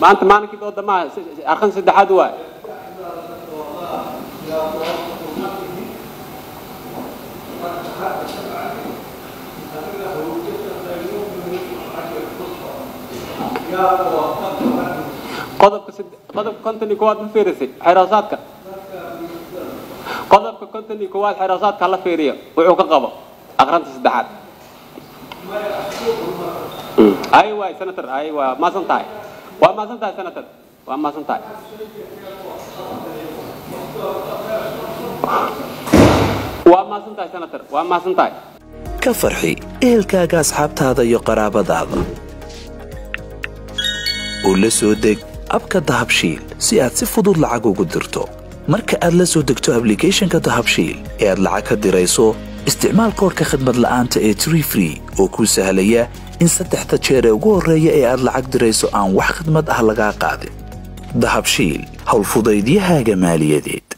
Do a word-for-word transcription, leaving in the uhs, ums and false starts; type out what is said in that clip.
ما أنت ما أنا كده قدام أخن سد حد واحد قدب كسد قدب كنتني كواد مفيرسي حراساتك قدب كنتني كواد حراساتك الله فيريا وعوك قبا أخرنت سد حد أيوة سنتر أيوة ما سنتاي وما سنتاي سنتر وما سنتاي وما سنتاي سنتر وما سنتاي كفرحي إلكاغا أصحابتادا iyo qaraabadaada oo la soo deg abka dahabshiil si aad si fudud lacag ugu dirto marka aad la soo degto application-ka dahabshiil ee aad lacag ka dirayso isticmaal koodka khidmad la'aanta ee three free oo ku sahlaya in saddexda jeer ee ugu horeeya ee aad lacag dirayso aan wax khidmad ah laga qaadin dahabshiil hawl fudaydiyahaaga maaliyadeed